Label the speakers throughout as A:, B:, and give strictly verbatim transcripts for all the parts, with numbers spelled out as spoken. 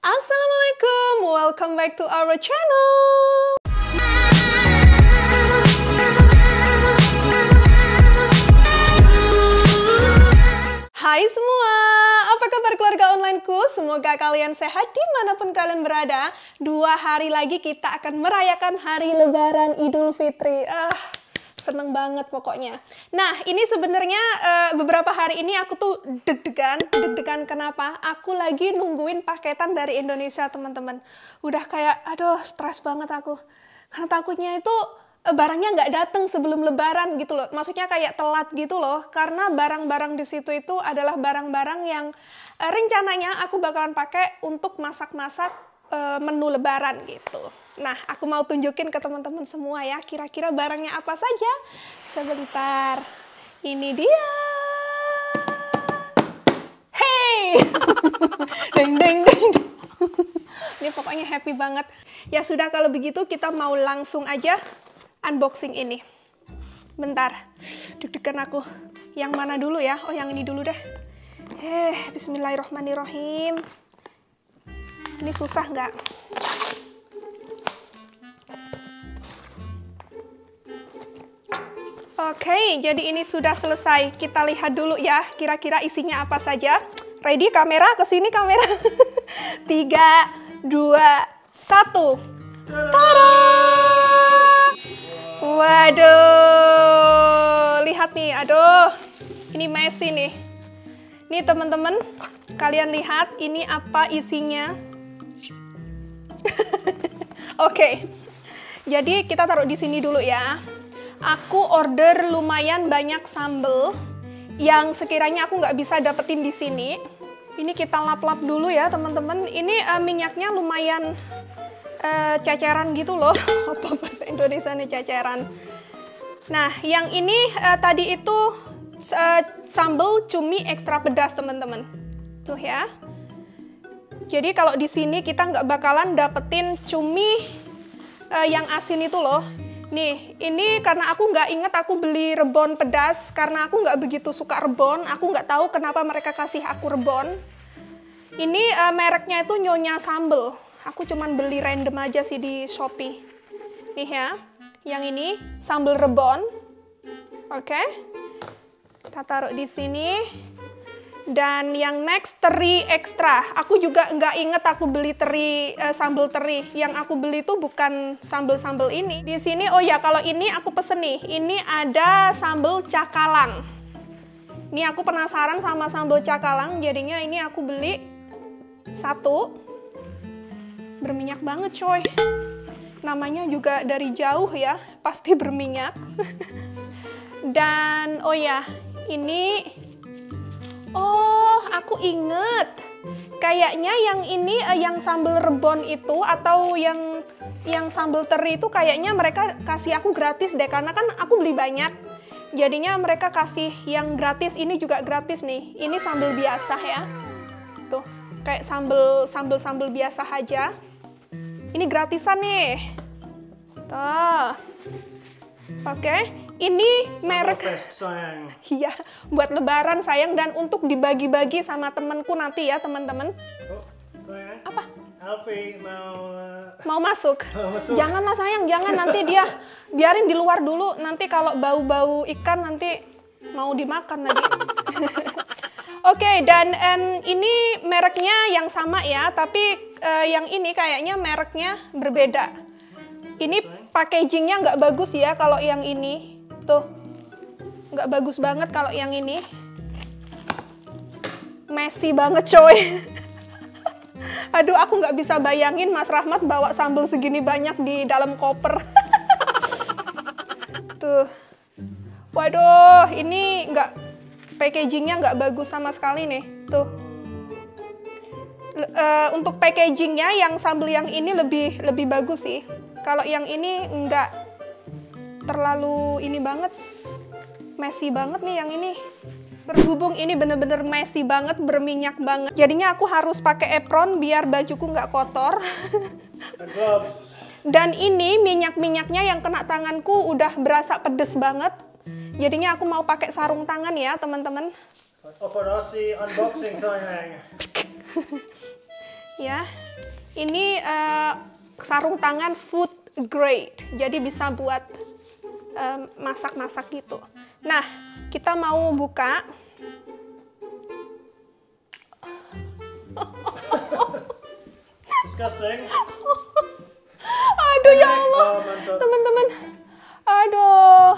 A: Assalamualaikum, welcome back to our channel. Hai semua, apa kabar keluarga onlineku? Semoga kalian sehat dimanapun kalian berada. Dua hari lagi kita akan merayakan hari Lebaran Idul Fitri. Ah, seneng banget pokoknya. Nah, ini sebenarnya uh, beberapa hari ini aku tuh deg-degan. Deg-degan kenapa? Aku lagi nungguin paketan dari Indonesia, teman-teman. Udah kayak, aduh, stres banget aku. Karena takutnya itu uh, barangnya nggak datang sebelum Lebaran gitu loh. Maksudnya kayak telat gitu loh. Karena barang-barang di situ itu adalah barang-barang yang uh, rencananya aku bakalan pakai untuk masak-masak uh, menu Lebaran gitu. Nah, aku mau tunjukin ke teman-teman semua ya, kira-kira barangnya apa saja. Sebentar, ini dia. Hey! Deng, deng, deng. Ini pokoknya happy banget. Ya sudah, kalau begitu kita mau langsung aja unboxing ini. Bentar, deg-degan aku. Yang mana dulu ya? Oh, yang ini dulu deh. Eh, bismillahirrohmanirrohim. Ini susah nggak? Oke, jadi ini sudah selesai. Kita lihat dulu ya, kira-kira isinya apa saja. Ready, kamera? Kesini kamera. Tiga, dua, satu. Tada! Waduh, lihat nih, aduh. Ini messy nih. Nih teman-teman, kalian lihat ini apa isinya. Oke, jadi kita taruh di sini dulu ya. Aku order lumayan banyak sambal yang sekiranya aku nggak bisa dapetin di sini. Ini kita lap-lap dulu ya teman-teman. Ini uh, minyaknya lumayan uh, ceceran gitu loh. Apa bahasa Indonesia nih ceceran. Nah, yang ini uh, tadi itu uh, sambal cumi ekstra pedas teman-teman. Tuh ya. Jadi kalau di sini kita nggak bakalan dapetin cumi uh, yang asin itu loh. Nih, ini karena aku nggak inget aku beli rebon pedas, karena aku nggak begitu suka rebon, aku nggak tahu kenapa mereka kasih aku rebon. Ini uh, mereknya itu Nyonya Sambal, aku cuman beli random aja sih di Shopee. Nih ya, yang ini sambal rebon, oke, kita taruh di sini. Dan yang next teri ekstra, aku juga nggak inget aku beli teri uh, sambal teri. Yang aku beli itu bukan sambal-sambal ini. Di sini, oh ya kalau ini aku pesen nih, ini ada sambal cakalang. Ini aku penasaran sama sambal cakalang, jadinya ini aku beli satu. Berminyak banget coy. Namanya juga dari jauh ya, pasti berminyak. Dan oh ya, ini oh, aku inget. Kayaknya yang ini, uh, yang sambal rebon itu atau yang yang sambal teri itu kayaknya mereka kasih aku gratis deh. Karena kan aku beli banyak. Jadinya mereka kasih yang gratis. Ini juga gratis nih. Ini sambal biasa ya. Tuh, kayak sambal sambal sambal biasa aja. Ini gratisan nih. Tuh. Oke. Okay. Ini merek, sayang. Iya, buat Lebaran sayang, dan untuk dibagi-bagi sama temenku nanti ya teman-teman. Oh, sayang. Apa? Alfie mau uh... mau masuk? Mau masuk. Janganlah sayang, jangan, nanti dia biarin di luar dulu. Nanti kalau bau-bau ikan nanti mau dimakan lagi. Oke, okay, dan um, ini mereknya yang sama ya, tapi uh, yang ini kayaknya mereknya berbeda. Ini packagingnya nggak bagus ya kalau yang ini. Tuh, nggak bagus banget kalau yang ini. Messy banget coy. Aduh, aku nggak bisa bayangin Mas Rahmat bawa sambal segini banyak di dalam koper. Tuh. Waduh, ini nggak, packagingnya nggak bagus sama sekali nih. Tuh. Uh, untuk packagingnya yang sambal yang ini lebih lebih bagus sih. Kalau yang ini nggak terlalu ini banget, messy banget nih yang ini. Berhubung ini bener-bener messy banget, berminyak banget, jadinya aku harus pakai apron biar bajuku nggak kotor. Dan ini minyak-minyaknya yang kena tanganku udah berasa pedes banget, jadinya aku mau pakai sarung tangan ya teman-teman. Operasi unboxing sayang. Ya, ini uh, sarung tangan food grade, jadi bisa buat masak-masak uh, gitu. Nah, kita mau buka.
B: Disgusting.
A: Aduh ya Allah, teman-teman. Aduh.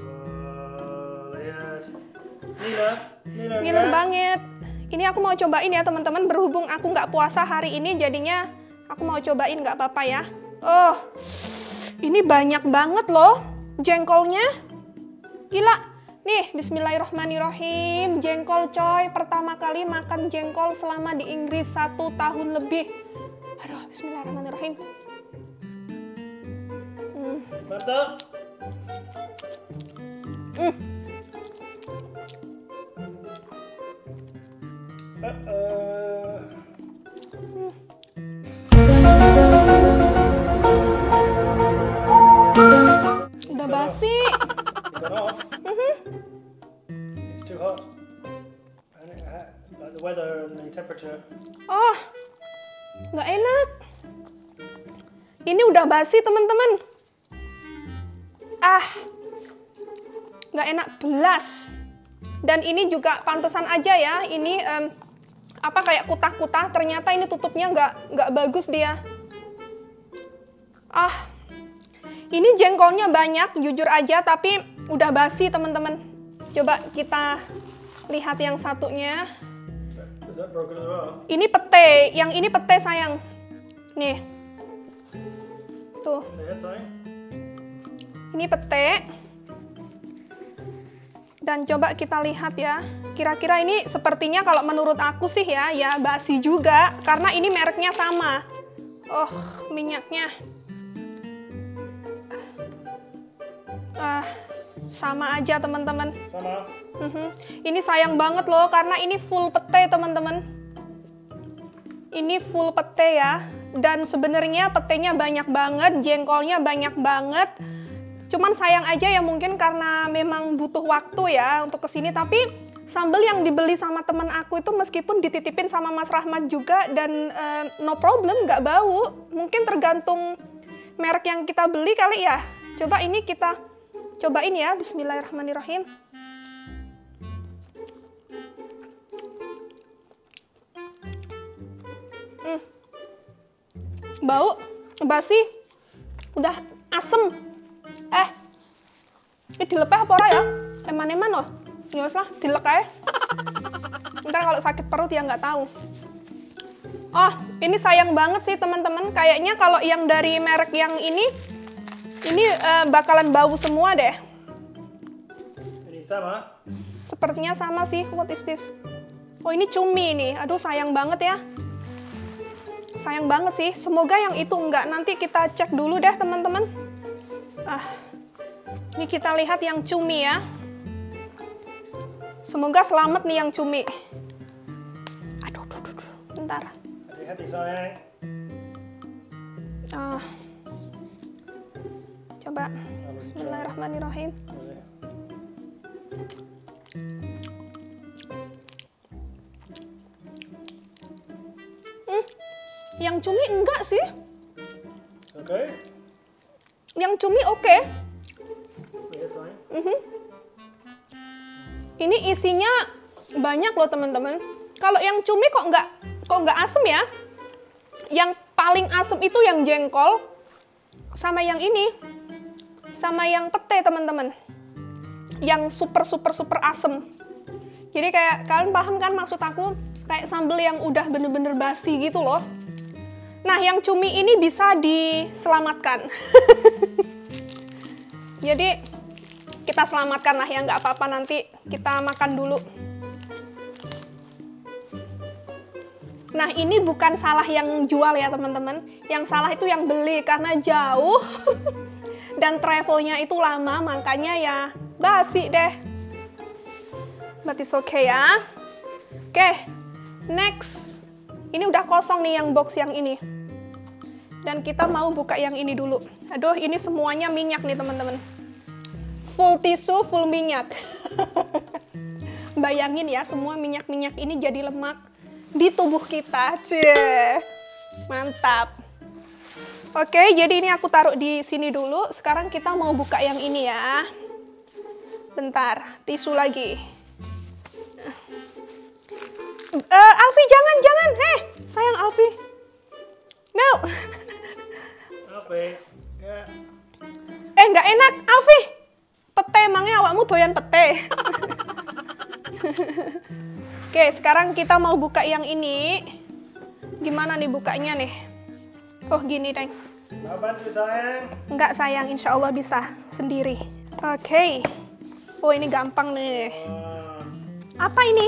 A: Ngiler banget. Ini aku mau cobain ya teman-teman. Berhubung aku nggak puasa hari ini, jadinya aku mau cobain, nggak apa-apa ya. Oh, ini banyak banget loh jengkolnya. Gila. Nih, bismillahirrahmanirrahim. Jengkol coy, pertama kali makan jengkol selama di Inggris satu tahun lebih. Aduh, bismillahirrahmanirrahim. Hmm.
B: Mantap.
A: Hmm.
B: Uh-uh.
A: Hmm. Udah basi.
B: Mm-hmm. It's too hot. And it, uh, like the weather and the temperature.
A: Oh, nggak enak. Ini udah basi teman-teman. Ah, nggak enak belas. Dan ini juga pantesan aja ya. Ini um, apa kayak kutah-kutah. Ternyata ini tutupnya nggak nggak bagus dia. Ah, ini jengkolnya banyak, jujur aja. Tapi udah basi teman-teman. Coba kita lihat yang satunya.
B: Is that broken as well?
A: Ini pete, yang ini pete sayang. Nih. Tuh. Ini pete. Dan coba kita lihat ya. Kira-kira ini sepertinya kalau menurut aku sih ya, ya basi juga. Karena ini mereknya sama. Oh, minyaknya. Ah, sama aja teman-teman.
B: Sama.
A: Uh-huh. Ini sayang banget loh, karena ini full pete teman-teman. Ini full pete ya. Dan sebenarnya petenya banyak banget, jengkolnya banyak banget. Cuman sayang aja ya mungkin karena memang butuh waktu ya untuk kesini. Tapi sambal yang dibeli sama temen aku itu meskipun dititipin sama Mas Rahmat juga dan uh, no problem, nggak bau. Mungkin tergantung merek yang kita beli kali ya. Coba ini kita cobain ya, bismillahirrahmanirrahim. Hmm. Bau, basi, udah asem. Eh, ini dilepeh apa ora ya? Eman-eman loh. Ya wes lah, dilek aja. Ntar kalau sakit perut ya nggak tahu. Oh, ini sayang banget sih teman-teman. Kayaknya kalau yang dari merek yang ini, ini uh, bakalan bau semua deh.
B: Ini sama?
A: Sepertinya sama sih. What is this? Oh, ini cumi nih. Aduh, sayang banget ya. Sayang banget sih. Semoga yang itu enggak. Nanti kita cek dulu deh teman-teman. Ah, ini kita lihat yang cumi ya. Semoga selamat nih yang cumi. Aduh, aduh, aduh, bentar.
B: Hati-hati sayang.
A: Ah, coba. Bismillahirrahmanirrahim. Hmm, yang cumi enggak sih?
B: Oke. Okay.
A: Yang cumi oke. Okay. Mm-hmm. Ini isinya banyak loh teman-teman. Kalau yang cumi kok nggak kok nggak asem ya? Yang paling asem itu yang jengkol sama yang ini, sama yang pete teman-teman. Yang super super super asem. Jadi kayak kalian paham kan maksud aku? Kayak sambal yang udah bener-bener basi gitu loh. Nah, yang cumi ini bisa diselamatkan. Jadi kita selamatkan lah ya, nggak apa-apa, nanti kita makan dulu. Nah, ini bukan salah yang jual ya teman-teman. Yang salah itu yang beli karena jauh dan travelnya itu lama, makanya ya basi deh. But it's okay ya. Oke, okay, next. Ini udah kosong nih yang box yang ini. Dan kita mau buka yang ini dulu. Aduh, ini semuanya minyak nih teman-teman. Full tisu, full minyak. Bayangin ya, semua minyak-minyak ini jadi lemak di tubuh kita. Cie. Mantap. Oke, jadi ini aku taruh di sini dulu. Sekarang kita mau buka yang ini ya. Bentar, tisu lagi. Uh, Alfi, jangan, jangan. Hei, sayang Alfi. No.
B: Alfi, ya.
A: Eh, nggak enak, Alfi. Pete, emangnya awakmu doyan pete. Oke, sekarang kita mau buka yang ini. Gimana nih bukanya nih? Oh gini, Deng.
B: Mau bantu sayang?
A: Enggak sayang, insya Allah bisa sendiri. Oke. Oh ini gampang nih.
B: Oh.
A: Apa ini?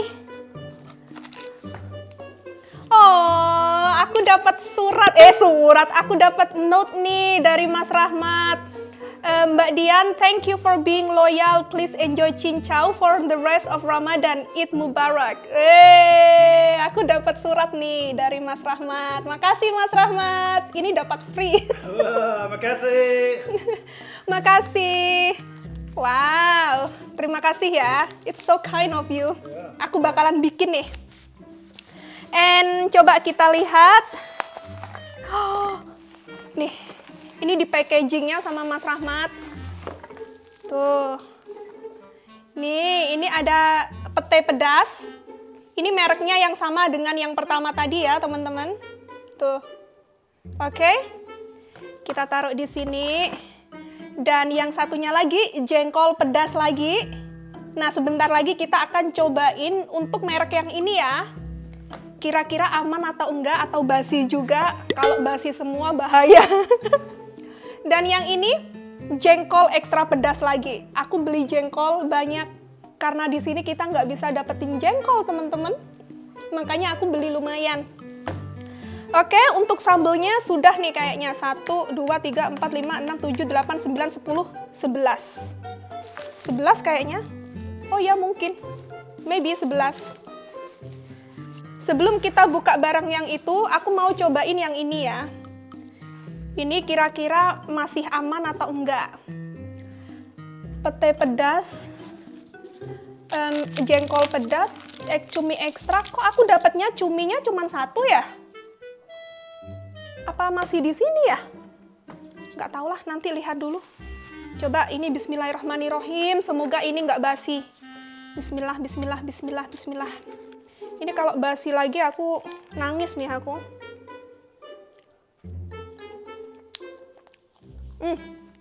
A: Oh, aku dapat surat. Eh surat, aku dapat note nih dari Mas Rahmat. Uh, Mbak Dian, thank you for being loyal. Please enjoy cincau for the rest of Ramadan. Eid Mubarak. Eh, aku dapat surat nih dari Mas Rahmat. Makasih Mas Rahmat. Ini dapat free.
B: Wah, makasih.
A: Makasih. Wow, terima kasih ya. It's so kind of you. Aku bakalan bikin nih. And coba kita lihat. Oh, nih. Ini di packagingnya sama Mas Rahmat. Tuh. Nih, ini ada pete pedas. Ini mereknya yang sama dengan yang pertama tadi ya, teman-teman. Tuh. Oke. Kita taruh di sini. Dan yang satunya lagi, jengkol pedas lagi. Nah, sebentar lagi kita akan cobain untuk merek yang ini ya. Kira-kira aman atau enggak, atau basi juga. Kalau basi semua bahaya. Dan yang ini jengkol ekstra pedas lagi. Aku beli jengkol banyak karena di sini kita nggak bisa dapetin jengkol teman-teman. Makanya aku beli lumayan. Oke, untuk sambelnya sudah nih kayaknya satu, dua, tiga, empat, lima, enam, tujuh, delapan, sembilan, sepuluh, sebelas. sebelas kayaknya. Oh ya mungkin. Maybe sebelas. Sebelum kita buka barang yang itu, aku mau cobain yang ini ya. Ini kira-kira masih aman atau enggak? Pete pedas, um, jengkol pedas, eh, cumi ekstra. Kok aku dapatnya cuminya cuma satu ya? Apa masih di sini ya? Nggak tahu lah, nanti lihat dulu. Coba ini bismillahirrahmanirrahim. Semoga ini nggak basi. Bismillah, bismillah, bismillah, bismillah. Ini kalau basi lagi aku nangis nih aku. Hmm.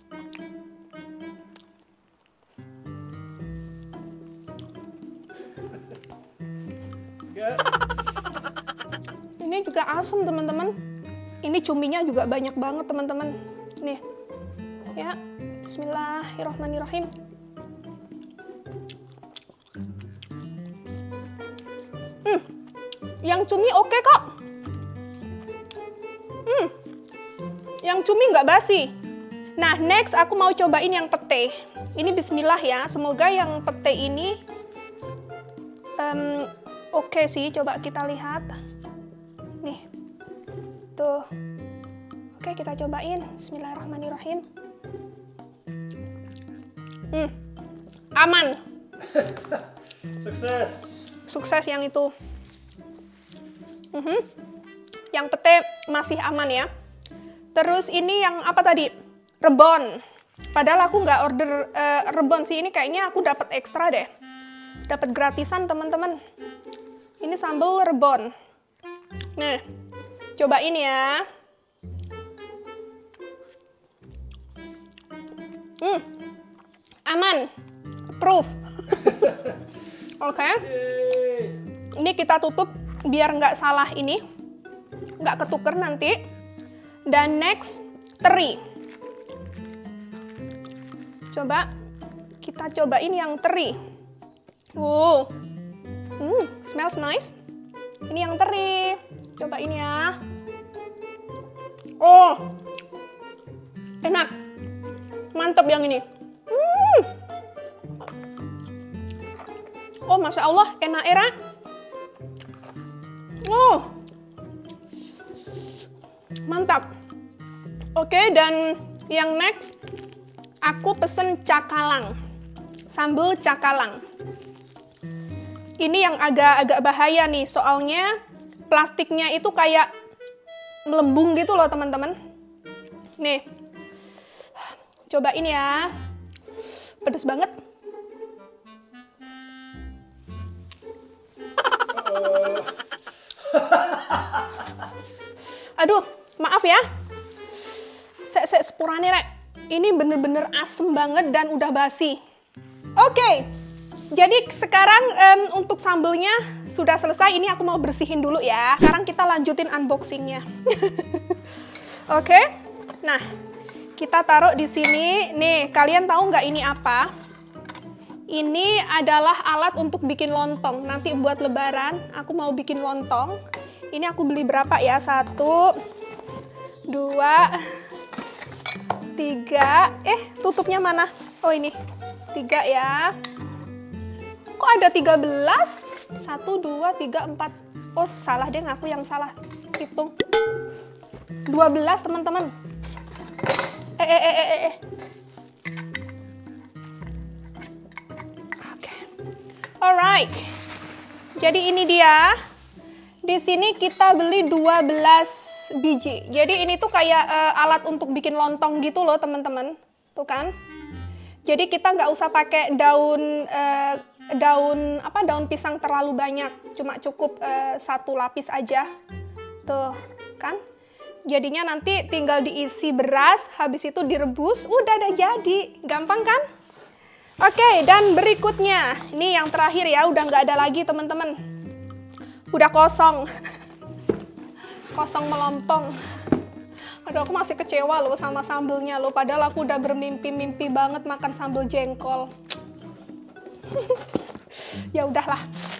B: Yeah.
A: Ini juga asam teman-teman. Ini cuminya juga banyak banget teman-teman. Nih, ya. Bismillahirrahmanirrahim. Hmm, yang cumi oke kok. Hmm, yang cumi nggak basi. Nah, next aku mau cobain yang pete. Ini bismillah ya, semoga yang pete ini um, oke okay sih, coba kita lihat. Nih, tuh. Oke, kita cobain. Bismillahirrahmanirrahim. Hmm, aman.
B: Sukses.
A: Sukses yang itu. Uh-huh. Yang pete masih aman ya. Terus ini yang apa tadi? Rebon. Padahal aku nggak order uh, rebon sih, ini kayaknya aku dapat ekstra deh. Dapat gratisan teman-teman. Ini sambal rebon. Nih, cobain ya. Hmm, aman. Approve. Oke. Okay. Ini kita tutup biar nggak salah ini. Nggak ketuker nanti. Dan next, teri. Coba kita cobain yang teri. Wow, hmm, smells nice. Ini yang teri. Cobain ya. Oh, enak. Mantap yang ini. Hmm. Oh, masya Allah, enak era. Oh, mantap. Oke, dan yang next. Aku pesen cakalang, sambal cakalang. Ini yang agak-agak bahaya nih, soalnya plastiknya itu kayak melembung gitu loh teman-teman. Nih, cobain ya. Pedes banget. Aduh, maaf ya. Sek sek sepurane rek. Ini bener-bener asem banget dan udah basi. Oke. Okay. Jadi sekarang um, untuk sambelnya sudah selesai. Ini aku mau bersihin dulu ya. Sekarang kita lanjutin unboxingnya. Oke. Okay. Nah, kita taruh di sini. Nih, kalian tahu nggak ini apa? Ini adalah alat untuk bikin lontong. Nanti buat lebaran, aku mau bikin lontong. Ini aku beli berapa ya? Satu, dua, tiga. Eh, tutupnya mana? Oh ini, tiga ya. Kok ada tiga belas? Satu, dua, tiga, empat. Oh salah deh, aku yang salah hitung. Dua belas teman-teman. Eh eh eh eh eh. Oke. Alright. Jadi ini dia. Di sini kita beli dua belas biji. Jadi ini tuh kayak uh, alat untuk bikin lontong gitu loh teman-teman. Tuh kan. Jadi kita nggak usah pakai daun uh, daun apa daun pisang terlalu banyak, cuma cukup uh, satu lapis aja, tuh kan. Jadinya nanti tinggal diisi beras, habis itu direbus, udah ada jadi, gampang kan? Oke, dan berikutnya, ini yang terakhir ya, udah nggak ada lagi teman-teman, udah kosong, kosong melompong. Aduh, aku masih kecewa loh sama sambelnya loh, padahal aku udah bermimpi-mimpi banget makan sambal jengkol. Ya udahlah,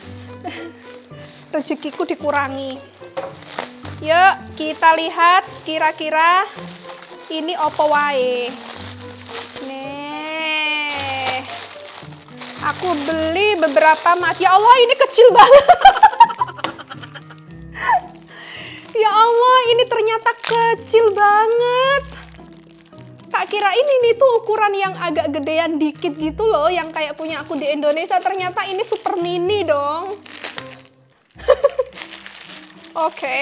A: rezekiku dikurangi. Yuk kita lihat kira-kira ini opo wae. Nih, aku beli beberapa mat. Ya Allah, ini kecil banget. Ya Allah, ini ternyata kecil banget. Tak kirain ini tuh ukuran yang agak gedean dikit gitu loh, yang kayak punya aku di Indonesia. Ternyata ini super mini dong. Oke. Okay.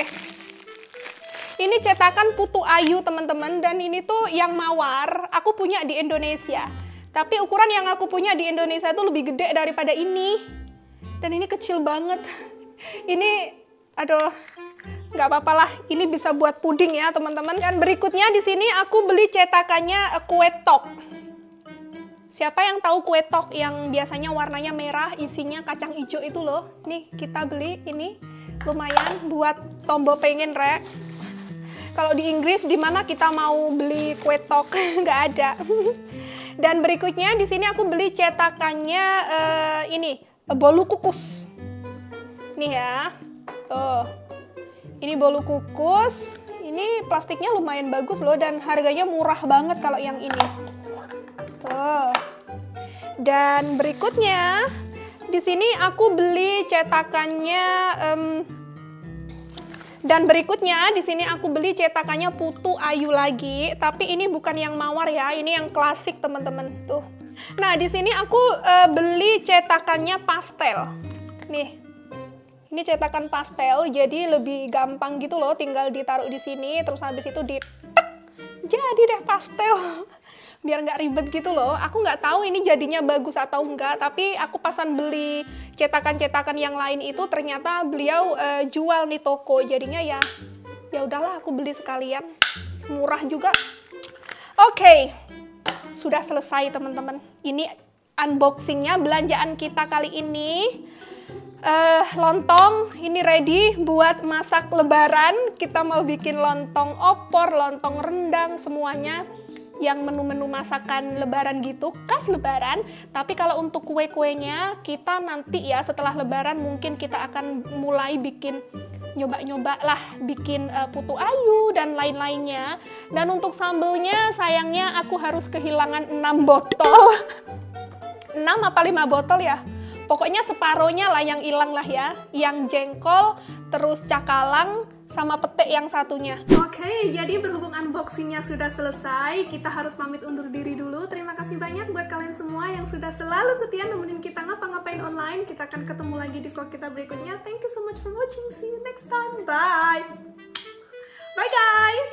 A: Ini cetakan Putu Ayu teman-teman, dan ini tuh yang mawar. Aku punya di Indonesia. Tapi ukuran yang aku punya di Indonesia itu lebih gede daripada ini. Dan ini kecil banget. Ini, aduh. Nggak apa-apa lah, ini bisa buat puding ya teman-teman. Dan berikutnya di sini aku beli cetakannya kue tok. Siapa yang tahu kue tok yang biasanya warnanya merah, isinya kacang hijau itu loh. Nih kita beli ini, lumayan buat tombo pengen rek. Kalau di Inggris di mana kita mau beli kue tok? Nggak ada. Dan berikutnya di sini aku beli cetakannya uh, ini bolu kukus. Nih ya, tuh. Ini bolu kukus, ini plastiknya lumayan bagus loh, dan harganya murah banget kalau yang ini. Tuh. Dan berikutnya, di sini aku beli cetakannya, um, dan berikutnya di sini aku beli cetakannya Putu Ayu lagi, tapi ini bukan yang mawar ya, ini yang klasik teman-teman. Tuh. Nah di sini aku uh, beli cetakannya pastel, nih. Ini cetakan pastel, jadi lebih gampang gitu loh, tinggal ditaruh di sini, terus habis itu di tek, jadi deh pastel. Biar nggak ribet gitu loh. Aku nggak tahu ini jadinya bagus atau enggak, tapi aku pasan beli cetakan-cetakan yang lain itu ternyata beliau uh, jual nih toko, jadinya ya, ya udahlah aku beli sekalian, murah juga. Oke, okay. Sudah selesai teman-teman. Ini unboxingnya belanjaan kita kali ini. Uh, lontong ini ready buat masak lebaran. Kita mau bikin lontong opor, lontong rendang, semuanya yang menu-menu masakan lebaran gitu, khas lebaran. Tapi kalau untuk kue-kuenya kita nanti ya setelah lebaran mungkin kita akan mulai bikin nyoba-nyoba lah, bikin uh, Putu Ayu dan lain-lainnya. Dan untuk sambelnya sayangnya aku harus kehilangan enam botol. enam apa lima botol ya? Pokoknya separohnya lah yang hilang lah ya. Yang jengkol, terus cakalang, sama petek yang satunya. Oke, okay, jadi berhubung unboxingnya sudah selesai, kita harus pamit undur diri dulu. Terima kasih banyak buat kalian semua yang sudah selalu setia nemenin kita ngapa-ngapain online. Kita akan ketemu lagi di vlog kita berikutnya. Thank you so much for watching. See you next time. Bye! Bye guys!